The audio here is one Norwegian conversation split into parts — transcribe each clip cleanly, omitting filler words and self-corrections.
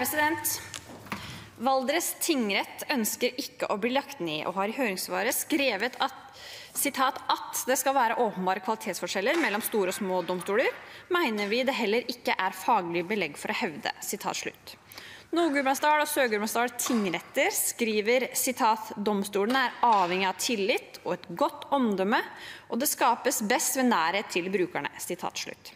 president. Valdres tingrett ønsker ikke å bli lagt ned og har i høringssvaret skrevet at sitat, at det skal være åpenbare kvalitetsforskjeller mellom store og små domstoler, mener vi det heller ikke er faglig belegg for å hevde. Sitat slutt. Nord-Gudbrandsdal og Sør-Gudbrandsdal tingretter skriver sitat, domstolene er avhengig av tillit og et godt omdømme, og det skapes best ved nærhet til brukerne. Sitat slutt.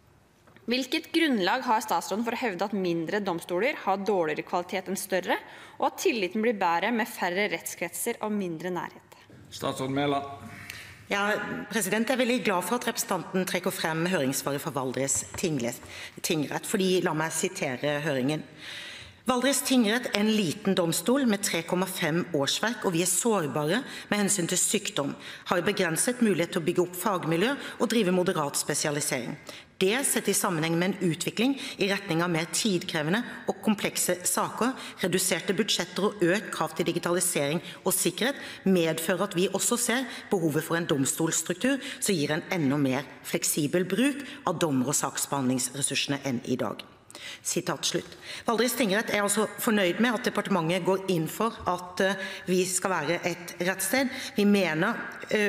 Hvilket grunnlag har statsråden for å hevde at mindre domstoler har dårligere kvalitet enn større, og at tilliten blir bedre med færre rettskretser og mindre nærhet? Statsråd Mæland. Ja, president, jeg er veldig glad for at representanten trekker frem høringssvaret fra Valdres tingrett, fordi la meg sitere høringen. Valdres tingrett er en liten domstol med 3,5 årsverk, og vi er sårbare med hensyn til sykdom, har begrenset mulighet til å bygge opp fagmiljø og drive moderat spesialisering. Det sett i sammenheng med en utvikling i retning av mer tidkrevende og komplekse saker, reduserte budsjetter og økt krav til digitalisering og sikkerhet, medfører at vi også ser behovet for en domstolstruktur som gir en enda mer fleksibel bruk av dommer- og saksbehandlingsressursene enn i dag. Sitat slutt. Valdres tingrett er altså fornøyd med at departementet går inn for at vi skal være et rettssted. Vi mener,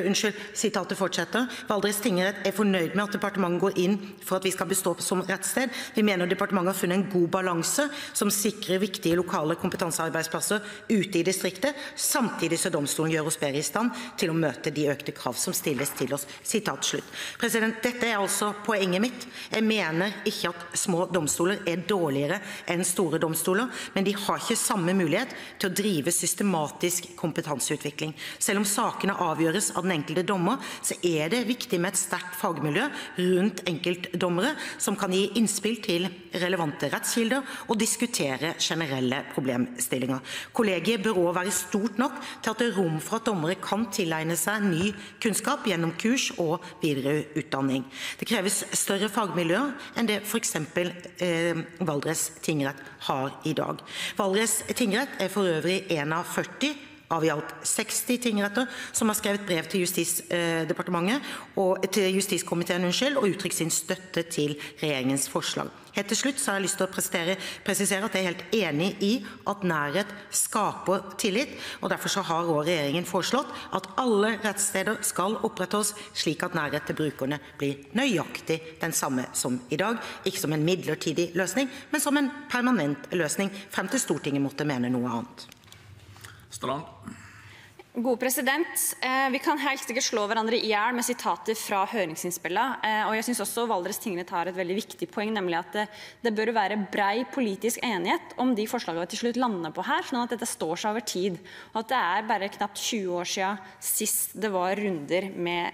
sitatet fortsetter, Valdres tingrett er fornøyd med at departementet går inn for at vi skal bestå som rettssted. Vi mener departementet har funnet en god balanse som sikrer viktige lokale kompetansearbeidsplasser ute i distriktet, samtidig så domstolen gjør oss bedre i stand til å møte de økte krav som stilles til oss. Sitat slutt. President, dette er altså poenget mitt. Jeg mener ikke at små domstoler er dårligere enn store domstoler, men de har ikke samme mulighet til å drive systematisk kompetanseutvikling. Selv om sakene avgjøres av den enkelte dommer, så er det viktig med et sterkt fagmiljø rundt enkeltdommere som kan gi innspill til relevante rettskilder og diskutere generelle problemstillinger. Kollegiet bør også være stort nok til at det er rom for at dommere kan tilegne seg ny kunnskap gjennom kurs og videreutdanning. Det kreves større fagmiljøer enn det for eksempel Valdres tingrett har i dag. Valdres tingrett er for øvrig en av 40 av i alt 60 tingretter som har skrevet brev til til justiskomiteen og uttrykt sin støtte til regjeringens forslag. Helt til slutt så har jeg lyst til å presisere at jeg er helt enig i at nærhet skaper tillit, og derfor så har også regjeringen foreslått at alle rettssteder skal opprettholdes slik at nærhet til brukerne blir nøyaktig den samme som i dag, ikke som en midlertidig løsning, men som en permanent løsning frem til Stortinget måtte mene noe annet. Strand. God president, vi kan helt sikkert slå hverandre i hjel med sitater fra høringsinnspillet, og jeg synes også Valdres tingrett har et veldig viktig poeng, nemlig at det bør være brei politisk enighet om de forslagene vi til slutt lander på her, sånn at dette står seg over tid, og at det er bare knapt 20 år siden sist det var runder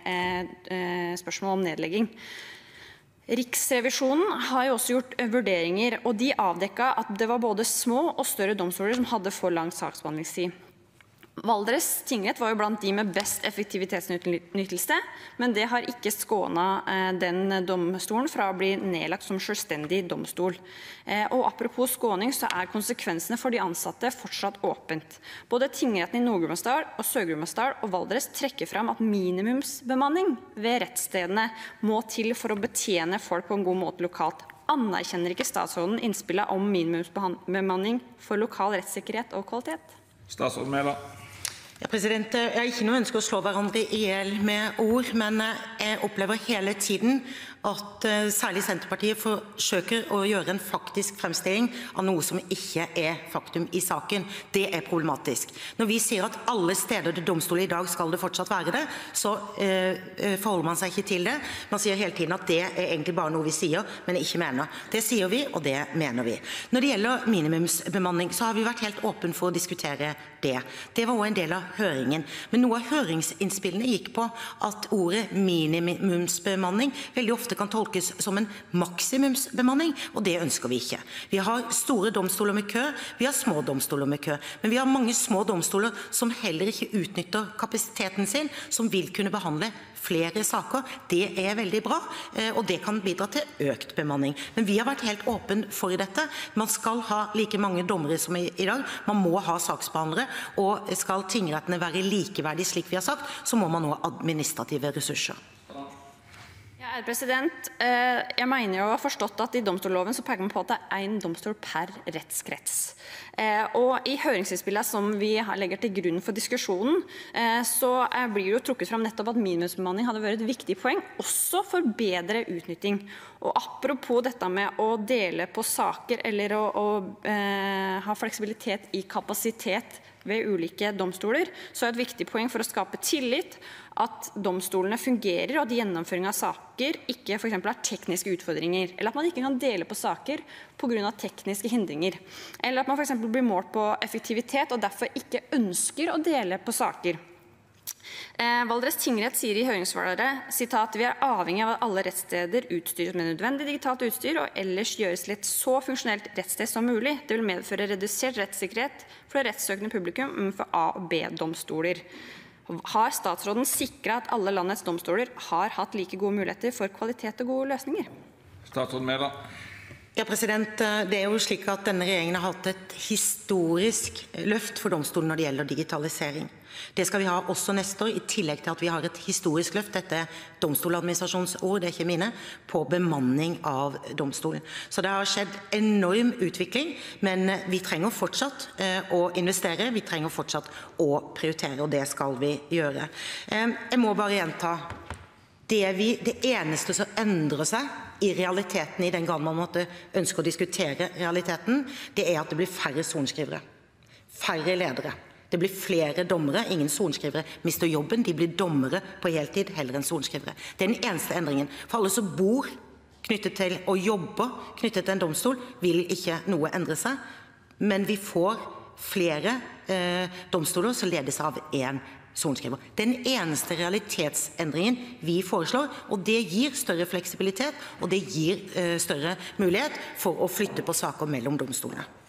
med spørsmål om nedlegging. Riksrevisjonen har jo også gjort vurderinger, og de avdekket at det var både små og større domstoler som hadde for lang saksbehandlingstid. Valdres tingrett var jo blant de med best effektivitetsutnyttelse, men det har ikke skånet den domstolen fra å bli nedlagt som selvstendig domstol. Og apropos skåning, så er konsekvensene for de ansatte fortsatt åpent. Både tingretten i Nord-Gudbrandsdal og Sør-Gudbrandsdal og Valdres trekker frem at minimumsbemanning ved rettsstedene må til for å betjene folk på en god måte lokalt. Anerkjenner ikke statsråden innspillet om minimumsbemanning for lokal rettssikkerhet og kvalitet? Statsråd Mæland. Ja, president, jeg har ikke noe ønske å slå hverandre i hjel med ord, men jeg opplever hele tiden at særlig Senterpartiet forsøker å gjøre en faktisk fremstilling av noe som ikke er faktum i saken. Det er problematisk. Når vi sier at alle steder det domstol i dag skal det fortsatt være det, så forholder man seg ikke til det. Man sier hele tiden at det er egentlig bare noe vi sier, men ikke mener. Det sier vi, og det mener vi. Når det gjelder minimumsbemanning, så har vi vært helt åpen for å diskutere det. Det var også en del av høringen. Men noe av høringsinnspillene gikk på at ordet minimumsbemanning veldig ofte kan tolkes som en maksimumsbemanning, og det ønsker vi ikke. Vi har store domstoler med kø, vi har små domstoler med kø, men vi har mange små domstoler som heller ikke utnytter kapasiteten sin, som vil kunne behandle flere saker. Det er veldig bra, og det kan bidra til økt bemanning. Men vi har vært helt åpen for dette. Man skal ha like mange dommere som i dag. Man må ha saksbehandlere, og skal tingrettene være likeverdige slik vi har sagt, så må man ha administrative ressurser. Jeg mener jo å ha forstått at i domstolloven så peker man på at det er en domstol per rettskrets. Og i høringsinnspillet som vi legger til grunn for diskusjonen, så blir det jo trukket fram nettopp at minimumsbemanning hadde vært et viktig poeng, også for bedre utnytting. Og apropos dette med å dele på saker eller å ha fleksibilitet i kapasitet ved ulike domstoler, så er et viktig poeng for å skape tillit at domstolene fungerer, og at gjennomføring av saker ikke for eksempel har tekniske utfordringer, eller at man ikke kan dele på saker på grunn av tekniske hindringer, eller at man for eksempel blir målt på effektivitet og derfor ikke ønsker å dele på saker. Valdres tingrett sier i høringssvaret, sitat, «Vi er avhengig av at alle rettssteder utstyres med nødvendig digitalt utstyr og ellers gjøres til et så funksjonelt rettssted som mulig. Det vil medføre redusert rettssikkerhet for det rettssøkende publikum for A- og B-domstoler.» Har statsråden sikret at alle landets domstoler har hatt like gode muligheter for kvalitet og gode løsninger? Statsråd Mæland. Ja, det er jo slik at denne regjeringen har hatt et historisk løft for domstolen når det gjelder digitalisering. Det skal vi ha også neste år, i tillegg til at vi har et historisk løft, dette er domstoladministrasjonsord, det er ikke mine, på bemanning av domstolen. Så det har skjedd enorm utvikling, men vi trenger fortsatt å investere, vi trenger fortsatt å prioritere, og det skal vi gjøre. Jeg må bare gjenta, det eneste som endrer seg i realiteten, i den grad man måtte ønske å diskutere realiteten, det er at det blir færre sorenskrivere, færre ledere. Det blir flere dommere, ingen sorenskrivere mister jobben, de blir dommere på heltid heller enn sorenskrivere. Det er den eneste endringen. For alle som bor knyttet til og jobber knyttet til en domstol, vil ikke noe endre seg, men vi får flere domstoler som ledes av en sorenskriver. Det er den eneste realitetsendringen vi foreslår, og det gir større fleksibilitet, og det gir større mulighet for å flytte på saker mellom domstolene.